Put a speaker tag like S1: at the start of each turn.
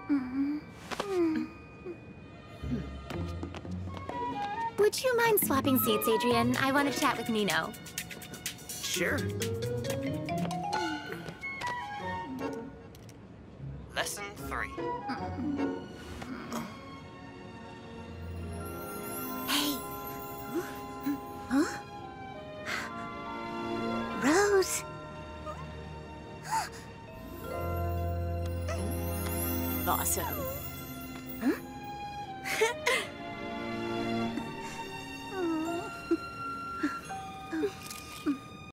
S1: Would you mind swapping seats, Adrian? I want to chat with Nino.
S2: Sure. Lesson 3.
S1: Hey. Huh? Rose.
S3: Awesome.